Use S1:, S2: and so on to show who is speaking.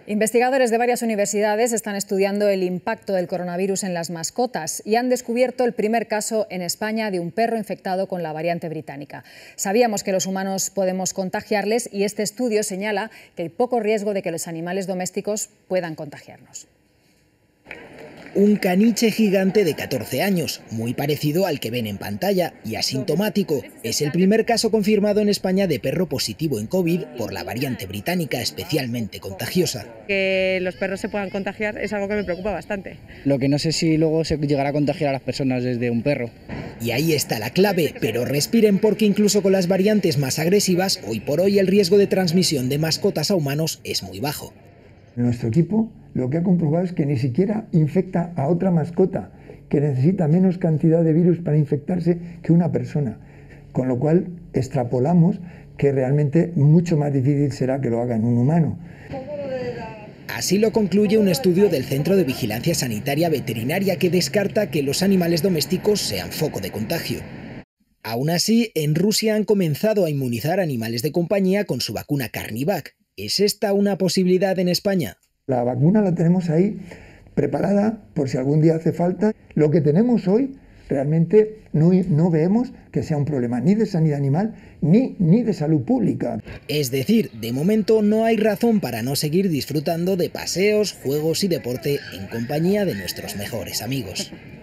S1: Investigadores de varias universidades están estudiando el impacto del coronavirus en las mascotas y han descubierto el primer caso en España de un perro infectado con la variante británica. Sabíamos que los humanos podemos contagiarles y este estudio señala que hay poco riesgo de que los animales domésticos puedan contagiarnos.
S2: Un caniche gigante de 14 años, muy parecido al que ven en pantalla y asintomático. Es el primer caso confirmado en España de perro positivo en COVID por la variante británica especialmente contagiosa.
S3: Que los perros se puedan contagiar es algo que me preocupa bastante.
S4: Lo que no sé si luego se llegará a contagiar a las personas desde un perro.
S2: Y ahí está la clave, pero respiren porque incluso con las variantes más agresivas, hoy por hoy el riesgo de transmisión de mascotas a humanos es muy bajo.
S5: Nuestro equipo lo que ha comprobado es que ni siquiera infecta a otra mascota, que necesita menos cantidad de virus para infectarse que una persona. Con lo cual extrapolamos que realmente mucho más difícil será que lo haga en un humano.
S2: Así lo concluye un estudio del Centro de Vigilancia Sanitaria Veterinaria que descarta que los animales domésticos sean foco de contagio. Aún así, en Rusia han comenzado a inmunizar animales de compañía con su vacuna Carnivac. ¿Es esta una posibilidad en España?
S5: La vacuna la tenemos ahí preparada por si algún día hace falta. Lo que tenemos hoy realmente no vemos que sea un problema ni de sanidad animal ni de salud pública.
S2: Es decir, de momento no hay razón para no seguir disfrutando de paseos, juegos y deporte en compañía de nuestros mejores amigos.